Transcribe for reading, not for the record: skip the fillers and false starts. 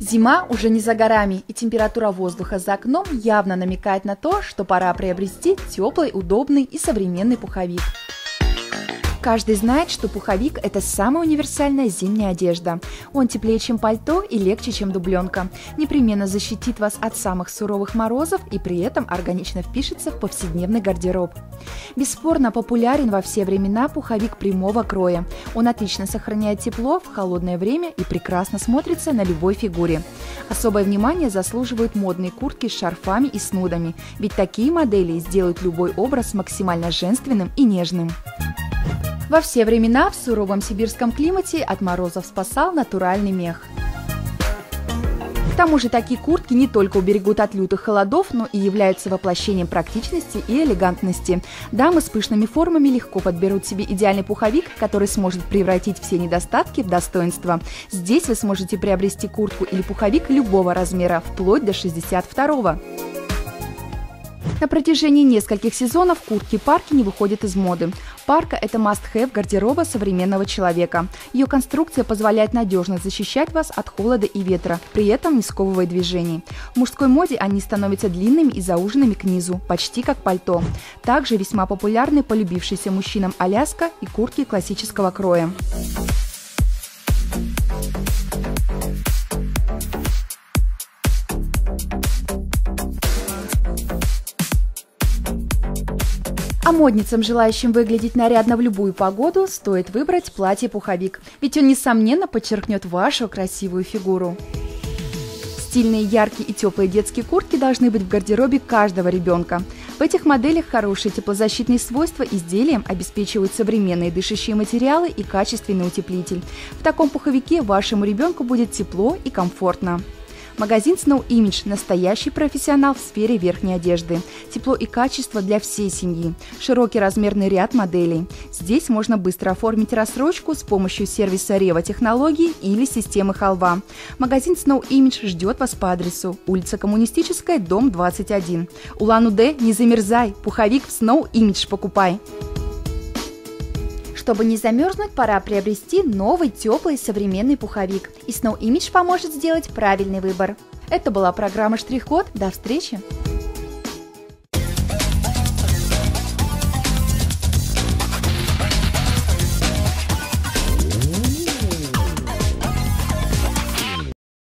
Зима уже не за горами, и температура воздуха за окном явно намекает на то, что пора приобрести теплый, удобный и современный пуховик. Каждый знает, что пуховик – это самая универсальная зимняя одежда. Он теплее, чем пальто, и легче, чем дубленка. Непременно защитит вас от самых суровых морозов и при этом органично впишется в повседневный гардероб. Бесспорно популярен во все времена пуховик прямого кроя. Он отлично сохраняет тепло в холодное время и прекрасно смотрится на любой фигуре. Особое внимание заслуживают модные куртки с шарфами и снудами, ведь такие модели сделают любой образ максимально женственным и нежным. Во все времена в суровом сибирском климате от морозов спасал натуральный мех. К тому же такие куртки не только уберегут от лютых холодов, но и являются воплощением практичности и элегантности. Дамы с пышными формами легко подберут себе идеальный пуховик, который сможет превратить все недостатки в достоинство. Здесь вы сможете приобрести куртку или пуховик любого размера, вплоть до 62-го. На протяжении нескольких сезонов куртки-парки не выходят из моды. Парка – это must-have гардероба современного человека. Ее конструкция позволяет надежно защищать вас от холода и ветра, при этом не сковывая движений. В мужской моде они становятся длинными и зауженными к низу, почти как пальто. Также весьма популярны полюбившиеся мужчинам аляска и куртки классического кроя. А модницам, желающим выглядеть нарядно в любую погоду, стоит выбрать платье-пуховик, ведь он, несомненно, подчеркнет вашу красивую фигуру. Стильные, яркие и теплые детские куртки должны быть в гардеробе каждого ребенка. В этих моделях хорошие теплозащитные свойства изделиям обеспечивают современные дышащие материалы и качественный утеплитель. В таком пуховике вашему ребенку будет тепло и комфортно. Магазин Snow Image – настоящий профессионал в сфере верхней одежды. Тепло и качество для всей семьи. Широкий размерный ряд моделей. Здесь можно быстро оформить рассрочку с помощью сервиса Рева Технологий или системы Халва. Магазин Snow Image ждет вас по адресу: улица Коммунистическая, дом 21. Улан-Удэ, не замерзай, пуховик в Snow Image покупай. Чтобы не замерзнуть, пора приобрести новый, теплый, современный пуховик. И Snow Image поможет сделать правильный выбор. Это была программа «Штрих-код». До встречи!